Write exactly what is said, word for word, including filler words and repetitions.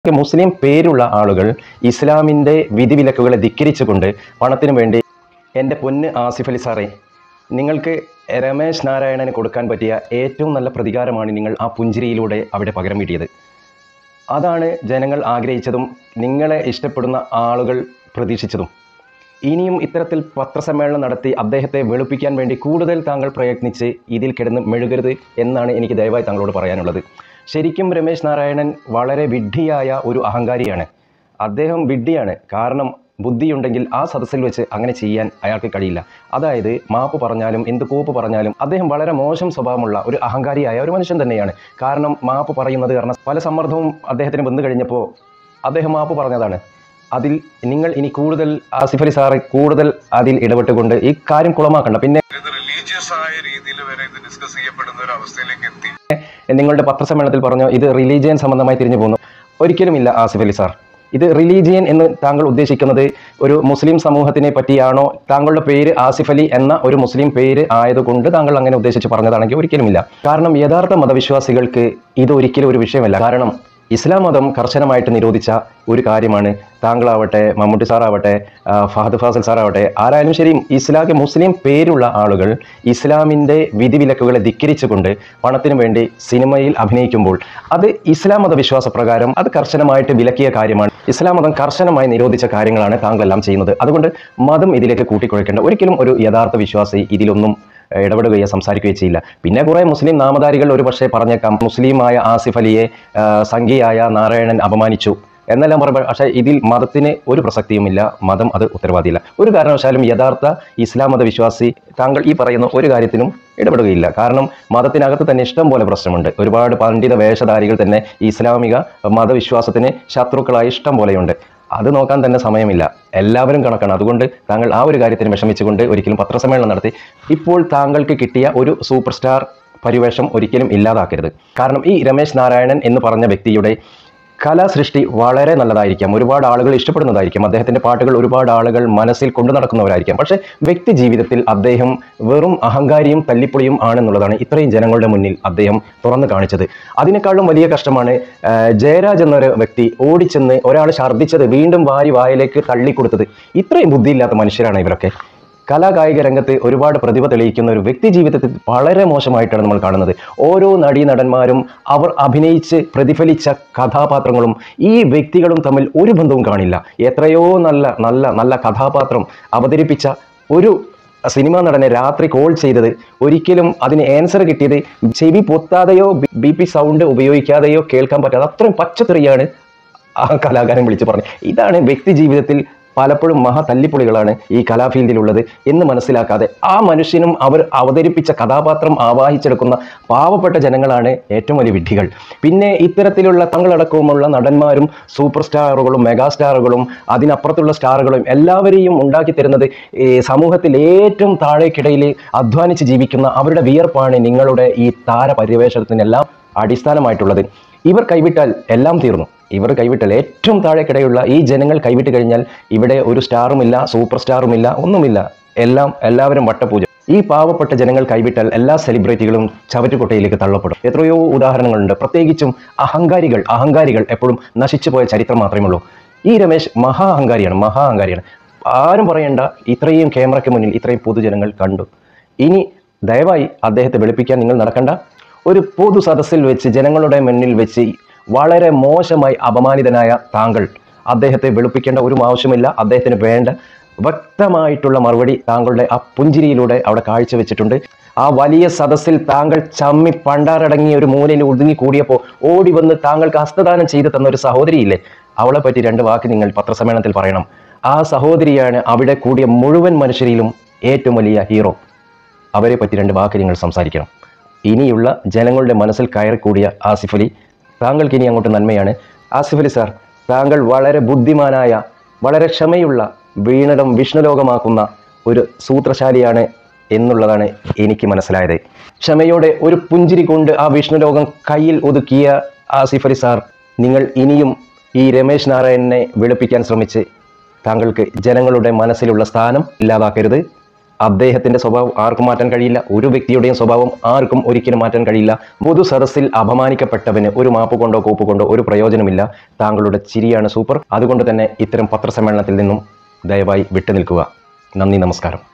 മുസ്ലിം പേരുള്ള ആളുകൾ ഇസ്ലാമിൻ്റെ വിധിവിലക്കുകളെ ധിക്കരിച്ചുകൊണ്ട് പണത്തിനു വേണ്ടി എൻ്റെ പൊന്ന് ആസിഫ് അലി സാറേ, നിങ്ങൾക്ക് രമേശ് നാരായണന് കൊടുക്കാൻ പറ്റിയ ഏറ്റവും നല്ല പ്രതികാരമാണ് നിങ്ങൾ ആ പുഞ്ചിരിയിലൂടെ അവിടെ പകരം വീട്ടിയത്. അതാണ് ജനങ്ങൾ ആഗ്രഹിച്ചതും നിങ്ങളെ ഇഷ്ടപ്പെടുന്ന ആളുകൾ പ്രതീക്ഷിച്ചതും. ഇനിയും ഇത്തരത്തിൽ പത്രസമ്മേളനം നടത്തി അദ്ദേഹത്തെ വെളുപ്പിക്കാൻ വേണ്ടി കൂടുതൽ താങ്കൾ പ്രയത്നിച്ച് ഇതിൽ കിടന്ന് മെഴുകരുത് എന്നാണ് എനിക്ക് ദയവായി താങ്കളോട് പറയാനുള്ളത്. ശരിക്കും രമേശ് നാരായണൻ വളരെ വിഡ്ഢിയായ ഒരു അഹങ്കാരിയാണ്. അദ്ദേഹം വിഡ്ഢിയാണ്. കാരണം ബുദ്ധിയുണ്ടെങ്കിൽ ആ സദസ്സിൽ വെച്ച് അങ്ങനെ ചെയ്യാൻ അയാൾക്ക് കഴിയില്ല. അതായത് മാപ്പ് പറഞ്ഞാലും എന്ത് കോപ്പ് പറഞ്ഞാലും അദ്ദേഹം വളരെ മോശം സ്വഭാവമുള്ള ഒരു അഹങ്കാരിയായ ഒരു മനുഷ്യൻ തന്നെയാണ്. കാരണം മാപ്പ് പറയുന്നത് കാരണം പല സമ്മർദ്ദവും അദ്ദേഹത്തിന് വന്നു കഴിഞ്ഞപ്പോൾ അദ്ദേഹം മാപ്പ് പറഞ്ഞതാണ്. അതിൽ നിങ്ങൾ ഇനി കൂടുതൽ ആസിഫ് അലി സാറ് കൂടുതൽ അതിൽ ഇടപെട്ടുകൊണ്ട് ഈ കാര്യം കുളമാക്കണ്ട. പിന്നെ നിങ്ങളുടെ പത്രസമ്മേളനത്തിൽ പറഞ്ഞു ഇത് റിലീജിയൻ സംബന്ധമായി തിരിഞ്ഞു പോകുന്നു. ഒരിക്കലുമില്ല ആസിഫ് അലി സാർ. ഇത് റിലീജിയൻ എന്ന് താങ്കൾ ഉദ്ദേശിക്കുന്നത് ഒരു മുസ്ലിം സമൂഹത്തിനെ പറ്റിയാണോ? താങ്കളുടെ പേര് ആസിഫ് അലി എന്ന ഒരു മുസ്ലിം പേര് ആയതുകൊണ്ട് താങ്കൾ അങ്ങനെ ഉദ്ദേശിച്ച് പറഞ്ഞതാണെങ്കിൽ ഒരിക്കലുമില്ല. കാരണം യഥാർത്ഥ മതവിശ്വാസികൾക്ക് ഇത് ഒരിക്കലും ഒരു വിഷയമല്ല. കാരണം ഇസ്ലാം മതം കർശനമായിട്ട് നിരോധിച്ച ഒരു കാര്യമാണ്. താങ്കളാവട്ടെ, മമ്മൂട്ടി സാറാവട്ടെ, ഫഹദ് ഫാസിൽ സാറാവട്ടെ, ആരായാലും ശരി, ഇസ്ലാമിക മുസ്ലിം പേരുള്ള ആളുകൾ ഇസ്ലാമിൻ്റെ വിധിവിലക്കുകളെ ധിക്കരിച്ചുകൊണ്ട് പണത്തിനു വേണ്ടി സിനിമയിൽ അഭിനയിക്കുമ്പോൾ അത് ഇസ്ലാം മത വിശ്വാസപ്രകാരം അത് കർശനമായിട്ട് വിലക്കിയ കാര്യമാണ്. ഇസ്ലാം മതം കർശനമായി നിരോധിച്ച കാര്യങ്ങളാണ് താങ്കളെല്ലാം ചെയ്യുന്നത്. അതുകൊണ്ട് മതം ഇതിലേക്ക് കൂട്ടിക്കുഴക്കേണ്ട. ഒരിക്കലും ഒരു യഥാർത്ഥ വിശ്വാസി ഇതിലൊന്നും ഇടപെടുകയോ സംസാരിക്കുകയോ ചെയ്യില്ല. പിന്നെ കുറേ മുസ്ലിം നാമധാരികൾ ഒരു പക്ഷേ പറഞ്ഞേക്കാം മുസ്ലിമായ ആസിഫ് അലിയെ സംഘിയായ നാരായണൻ അപമാനിച്ചു എന്നെല്ലാം പറയുമ്പോൾ, പക്ഷേ ഇതിൽ മതത്തിന് ഒരു പ്രസക്തിയുമില്ല. മതം അത് ഉത്തരവാദിയില്ല. ഒരു കാരണവശാലും യഥാർത്ഥ ഇസ്ലാം മത വിശ്വാസി താങ്കൾ ഈ പറയുന്ന ഒരു കാര്യത്തിനും ഇടപെടുകയില്ല. കാരണം മതത്തിനകത്ത് തന്നെ ഇഷ്ടം പോലെ പ്രശ്നമുണ്ട്. ഒരുപാട് പണ്ഡിത വേഷധാരികൾ തന്നെ ഇസ്ലാമിക മതവിശ്വാസത്തിന് ശത്രുക്കളായി ഇഷ്ടം പോലെയുണ്ട്. അത് നോക്കാൻ തന്നെ സമയമില്ല. എല്ലാവരും കണക്കാണ്. അതുകൊണ്ട് താങ്കൾ ആ ഒരു കാര്യത്തിന് വിഷമിച്ചുകൊണ്ട് ഒരിക്കലും പത്രസമ്മേളനം നടത്തി ഇപ്പോൾ താങ്കൾക്ക് കിട്ടിയ ഒരു സൂപ്പർ സ്റ്റാർ പരിവേഷം ഒരിക്കലും ഇല്ലാതാക്കരുത്. കാരണം ഈ രമേശ് നാരായണൻ എന്ന് പറഞ്ഞ വ്യക്തിയുടെ കലാസൃഷ്ടി വളരെ നല്ലതായിരിക്കാം, ഒരുപാട് ആളുകൾ ഇഷ്ടപ്പെടുന്നതായിരിക്കും, അദ്ദേഹത്തിൻ്റെ പാട്ടുകൾ ഒരുപാട് ആളുകൾ മനസ്സിൽ കൊണ്ടു നടക്കുന്നവരായിരിക്കാം. പക്ഷേ വ്യക്തി ജീവിതത്തിൽ അദ്ദേഹം വെറും അഹങ്കാരിയും തല്ലിപ്പൊളിയും ആണെന്നുള്ളതാണ് ഇത്രയും ജനങ്ങളുടെ മുന്നിൽ അദ്ദേഹം തുറന്നു കാണിച്ചത്. അതിനേക്കാളും വലിയ കഷ്ടമാണ് ജയരാജ് എന്നൊരു വ്യക്തി ഓടിച്ചെന്ന് ഒരാൾ ഛർദ്ദിച്ചത് വീണ്ടും വാരി വായിലേക്ക് തള്ളിക്കൊടുത്തത്. ഇത്രയും ബുദ്ധിയില്ലാത്ത മനുഷ്യരാണ് ഇവരൊക്കെ. കലാകായിക രംഗത്ത് ഒരുപാട് പ്രതിഭ തെളിയിക്കുന്ന ഒരു വ്യക്തി ജീവിതത്തിൽ വളരെ മോശമായിട്ടാണ് നമ്മൾ കാണുന്നത്. ഓരോ നടീനടന്മാരും അവർ അഭിനയിച്ച് പ്രതിഫലിച്ച കഥാപാത്രങ്ങളും ഈ വ്യക്തികളും തമ്മിൽ ഒരു ബന്ധവും കാണില്ല. എത്രയോ നല്ല നല്ല നല്ല കഥാപാത്രം അവതരിപ്പിച്ച ഒരു സിനിമാ നടനെ രാത്രി കോൾ ചെയ്തത് ഒരിക്കലും അതിന് ആൻസർ കിട്ടിയത് ചെവി പൊത്താതെയോ ബി പി സൗണ്ട് ഉപയോഗിക്കാതെയോ കേൾക്കാൻ പറ്റാതെ അത്രയും പച്ചത്തെറിയാണ് ആ കലാകാരൻ വിളിച്ച് പറഞ്ഞത്. ഇതാണ് വ്യക്തി ജീവിതത്തിൽ പലപ്പോഴും മഹാ തല്ലിപ്പൊളികളാണ് ഈ കലാഫീൽഡിലുള്ളത് എന്ന് മനസ്സിലാക്കാതെ ആ മനുഷ്യനും അവർ അവതരിപ്പിച്ച കഥാപാത്രം ആവാഹിച്ചെടുക്കുന്ന പാവപ്പെട്ട ജനങ്ങളാണ് ഏറ്റവും വലിയ വിഡ്ഢികൾ. പിന്നെ ഇത്തരത്തിലുള്ള തങ്ങളടക്കവുമുള്ള നടന്മാരും സൂപ്പർ സ്റ്റാറുകളും മെഗാ സ്റ്റാറുകളും അതിനപ്പുറത്തുള്ള സ്റ്റാറുകളും എല്ലാവരെയും ഉണ്ടാക്കി തരുന്നത് സമൂഹത്തിൽ ഏറ്റവും താഴേക്കിടയിൽ അധ്വാനിച്ച് ജീവിക്കുന്ന അവരുടെ വിയർപ്പാണ് നിങ്ങളുടെ ഈ താരപരിവേഷണത്തിനെല്ലാം അടിസ്ഥാനമായിട്ടുള്ളത്. ഇവർ കൈവിട്ടാൽ എല്ലാം തീർന്നു. ഇവർ കൈവിട്ടാൽ ഏറ്റവും താഴേക്കിടയുള്ള ഈ ജനങ്ങൾ കൈവിട്ട് കഴിഞ്ഞാൽ ഇവിടെ ഒരു സ്റ്റാറുമില്ല, സൂപ്പർ സ്റ്റാറുമില്ല, ഒന്നുമില്ല. എല്ലാം എല്ലാവരും വട്ടപൂജ. ഈ പാവപ്പെട്ട ജനങ്ങൾ കൈവിട്ടാൽ എല്ലാ സെലിബ്രിറ്റികളും ചവറ്റുകൊട്ടയിലേക്ക് തള്ളപ്പെടും. എത്രയോ ഉദാഹരണങ്ങളുണ്ട്. പ്രത്യേകിച്ചും അഹങ്കാരികൾ അഹങ്കാരികൾ എപ്പോഴും നശിച്ചു പോയ ചരിത്രം മാത്രമേ ഉള്ളൂ. ഈ രമേശ് മഹാ അഹങ്കാരിയാണ്, മഹാ അഹങ്കാരിയാണ്. ആരും പറയേണ്ട. ഇത്രയും ക്യാമറയ്ക്ക് മുന്നിൽ ഇത്രയും പൊതുജനങ്ങൾ കണ്ടു. ഇനി ദയവായി അദ്ദേഹത്തെ വെളുപ്പിക്കാൻ നിങ്ങൾ നടക്കണ്ട. ഒരു പൊതു സദസ്സിൽ വെച്ച് ജനങ്ങളുടെ മുന്നിൽ വെച്ച് വളരെ മോശമായി അപമാനിതനായ താങ്കൾ അദ്ദേഹത്തെ വെളുപ്പിക്കേണ്ട ഒരു ആവശ്യമില്ല. അദ്ദേഹത്തിന് വേണ്ട വ്യക്തമായിട്ടുള്ള മറുപടി താങ്കളുടെ ആ പുഞ്ചിരിയിലൂടെ അവിടെ കാഴ്ചവെച്ചിട്ടുണ്ട്. ആ വലിയ സദസ്സിൽ താങ്കൾ ചമ്മി പണ്ടാരടങ്ങിയ ഒരു മൂലയിൽ ഒതുങ്ങി കൂടിയപ്പോൾ ഓടി വന്ന് താങ്കൾക്ക് ഹസ്തദാനം ചെയ്തു തന്ന ഒരു സഹോദരിയില്ലേ, അവളെ പറ്റി രണ്ട് വാക്ക് നിങ്ങൾ പത്രസമ്മേളനത്തിൽ പറയണം. ആ സഹോദരിയാണ് അവിടെ കൂടിയ മുഴുവൻ മനുഷ്യരിലും ഏറ്റവും വലിയ ഹീറോ. അവരെ പറ്റി രണ്ട് വാക്ക് നിങ്ങൾ സംസാരിക്കണം. ഇനിയുള്ള ജനങ്ങളുടെ മനസ്സിൽ കയറിക്കൂടിയ ആസിഫ് അലി, താങ്കൾക്ക് ഇനി അങ്ങോട്ട് നന്മയാണ്. ആസിഫ് അലി സാർ, താങ്കൾ വളരെ ബുദ്ധിമാനായ, വളരെ ക്ഷമയുള്ള, വീണടം വിഷ്ണുലോകമാക്കുന്ന ഒരു സൂത്രശാലിയാണ് എന്നുള്ളതാണ് എനിക്ക് മനസ്സിലായത്. ക്ഷമയോടെ ഒരു പുഞ്ചിരി കൊണ്ട് ആ വിഷ്ണുലോകം കയ്യിൽ ഒതുക്കിയ ആസിഫ് അലി സാർ, നിങ്ങൾ ഇനിയും ഈ രമേശ് നാരായണനെ വെളുപ്പിക്കാൻ ശ്രമിച്ച് താങ്കൾക്ക് ജനങ്ങളുടെ മനസ്സിലുള്ള സ്ഥാനം ഇല്ലാതാക്കരുത്. അദ്ദേഹത്തിൻ്റെ സ്വഭാവം ആർക്കും മാറ്റാൻ കഴിയില്ല. ഒരു വ്യക്തിയുടെയും സ്വഭാവം ആർക്കും ഒരിക്കലും മാറ്റാൻ കഴിയില്ല. പൊതു സദസ്സിൽ അപമാനിക്കപ്പെട്ടവന് ഒരു മാപ്പ് കൊണ്ടോ കോപ്പ് കൊണ്ടോ ഒരു പ്രയോജനമില്ല. താങ്കളുടെ ചിരിയാണ് സൂപ്പർ. അതുകൊണ്ട് തന്നെ ഇത്തരം പത്രസമ്മേളനത്തിൽ നിന്നും ദയവായി വിട്ടുനിൽക്കുക. നന്ദി, നമസ്കാരം.